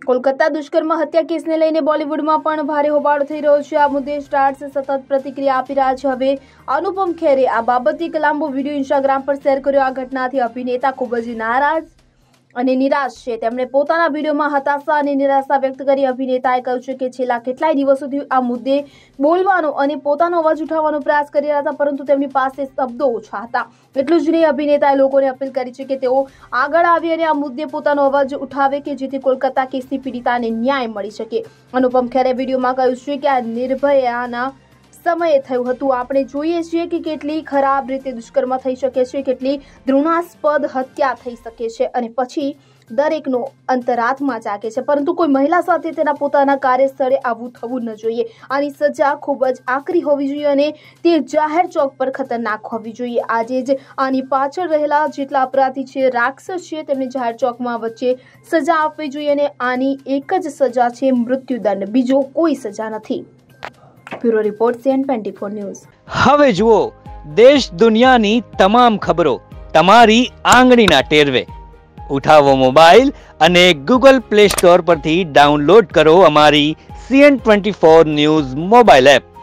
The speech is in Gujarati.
કોલકાતા દુષ્કર્મ હત્યા કેસને લઈને બોલિવૂડમાં પણ ભારે હોબાળો થઈ રહ્યો છે। આ મુદ્દે સ્ટાર્સ સતત પ્રતિક્રિયા આપી રહ્યા છે। હવે અનુપમ ખેરે આ બાબતે એક લાંબો વિડીયો ઇન્સ્ટાગ્રામ પર શેર કર્યો। આ ઘટનાથી અભિનેતા ખૂબ જ નારાજ અને નિરાશ છે। તેમણે પોતાના વિડીયોમાં હતાશા અને નિરાશા વ્યક્ત કરી। અભિનેતાએ કહ્યું છે કે છેલ્લા કેટલાય દિવસોથી આ મુદ્દે બોલવાનો અને પોતાનો અવાજ ઉઠાવવાનો પ્રયાસ કરી રહ્યા હતા, પરંતુ તેમની પાસે શબ્દો ઓછા હતા। એટલું જ નહીં, અભિનેતાએ લોકોને અપીલ કરી છે કે તેઓ આગળ આવી અને આ મુદ્દે પોતાનો અવાજ ઉઠાવે કે જેથી કોલકાતા કેસની પીડિતાને ન્યાય મળી શકે। અનુપમ ખેરે વિડીયોમાં કહ્યું છે કે આ નિર્ભયાના સમયે થયું હતું। આપણે જોઈએ છીએ કે કેટલી ખરાબ રીતે દુષ્કર્મ થઈ શકે છે, કેટલી ઘૃણાસ્પદ હત્યા થઈ શકે છે અને પછી દરેકનો અંતરાત્મા જાગે છે, પરંતુ કોઈ મહિલા સાથે તેના પોતાના કાર્યસ્થળે આવું થવું ન જોઈએ। આની સજા ખૂબ જ આકરી હોવી જોઈએ અને તે જાહેર ચોક પર ખતરનાક હોવી જોઈએ। આજે જ આની પાછળ રહેલા જેટલા અપરાધી છે, રાક્ષસ છે, તેમને જાહેર ચોકમાં વચ્ચે સજા આપવી જોઈએ અને આની એક જ સજા છે, મૃત્યુદંડ। બીજો કોઈ સજા નથી। Bureau report CN24 news. હવે જુઓ દેશ દુનિયાની તમામ ખબરો તમારી આંગળીના ટેરવે। ઉઠાવો મોબાઈલ અને Google Play Store પરથી ડાઉનલોડ કરો અમારી CN24 ન્યૂઝ મોબાઈલ એપ।